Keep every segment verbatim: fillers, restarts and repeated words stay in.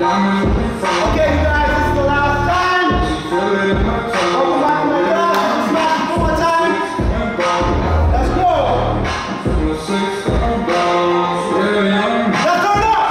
Okay, you guys, this is the last time. Open my my God, smash it one more time. Let's go. Let's turn it up.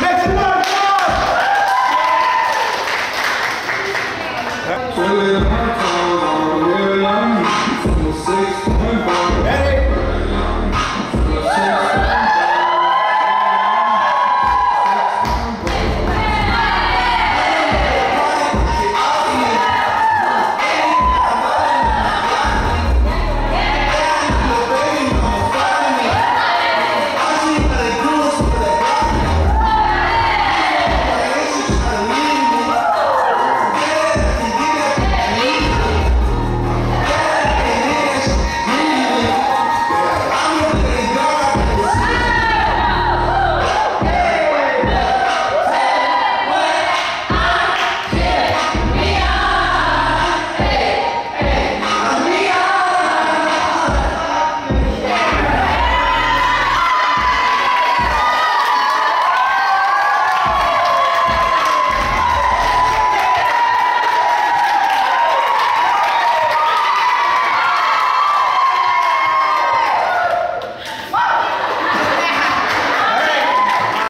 Make some noise.